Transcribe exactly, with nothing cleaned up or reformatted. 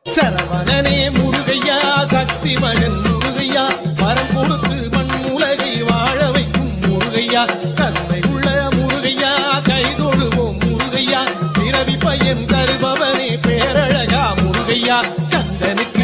சரவணனே முருகையா சக்தி மகன் முருகையா வரம் கொடுத்து மண் உலகை வாழ வைக்கும் முருகையா கருணை உள்ள முருகையா கைதொழுவோம் முருகையா பிறவி பையன் தருபவனே பேரழகா முருகையா கந்தனுக்கு